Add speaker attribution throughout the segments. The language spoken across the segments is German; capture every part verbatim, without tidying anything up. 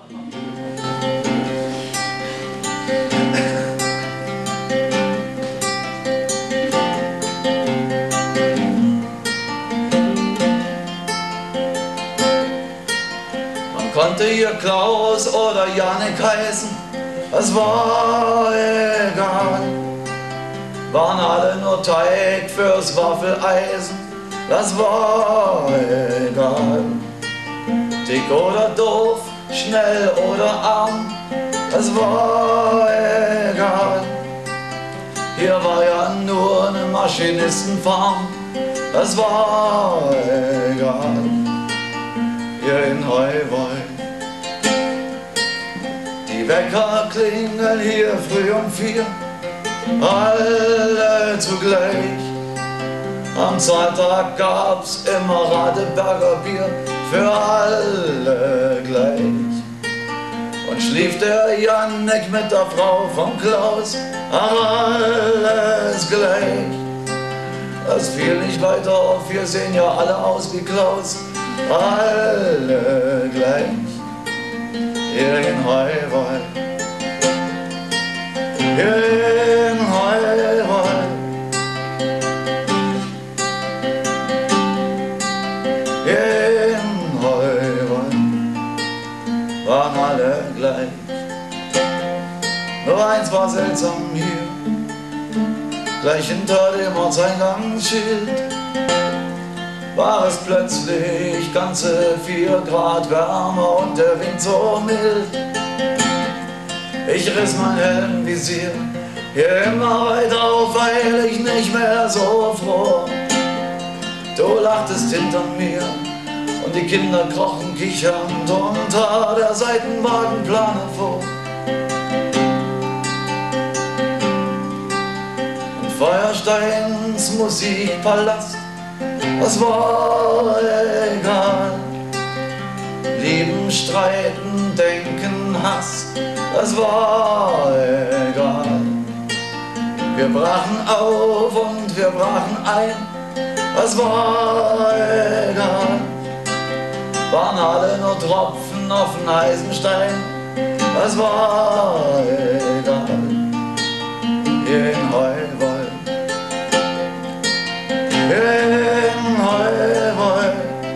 Speaker 1: Man konnte hier Klaus oder Janik heißen, es war egal. Waren alle nur Teig fürs Waffeleisen, das war egal. Dick oder doof, schnell oder arm, es war egal. Hier war ja nur eine Maschinistenfarm, es war egal. Hier in Heuwald. Die Wecker klingeln hier früh um vier, alle zugleich. Am Sonntag gab's immer Radeberger Bier für alle gleich. Und schlief der Jannik mit der Frau von Klaus, alles gleich. Das fiel nicht weiter auf, wir sehen ja alle aus wie Klaus, alle gleich. Hier in Heuwald, hier in Heuwald, hier in Heuwald waren alle gleich. Nur eins war seltsam hier, gleich hinter dem Ortseingangsschild war es plötzlich ganze vier Grad wärmer und der Wind so mild. Ich riss mein Helmvisier hier immer weiter auf, weil ich nicht mehr so froh. Du lachtest hinter mir und die Kinder krochen kichernd unter der Seitenwagenplane vor. Und Feuersteins Musikpalast, das war egal. Lieben, streiten, denken, Hass, das war egal. Wir brachen auf und wir brachen ein, das war egal. Waren alle nur Tropfen auf den heißen Stein, das war egal. Hier in Heuwald, hier in Heuwald,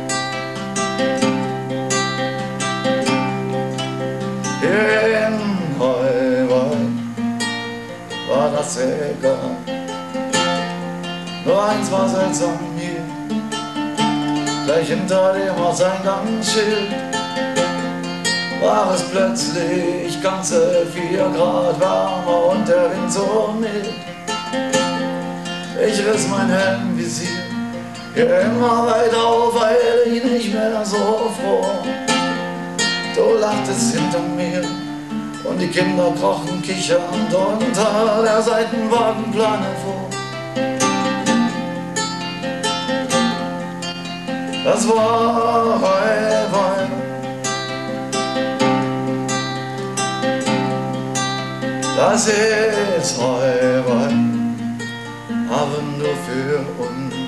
Speaker 1: hier in Heuwald war das egal. Nur eins war seltsam hier, gleich hinter dem Ortseingangsschild war es plötzlich ganze vier Grad wärmer und der Wind so mild. Ich riss mein Helmvisier hier immer weiter auf, weil ich nicht mehr so froh. Du lachtest hinter mir und die Kinder krochen kichernd unter der Seitenwagenplane vor. Das war Heuwald, das ist Heuwald, aber nur für uns.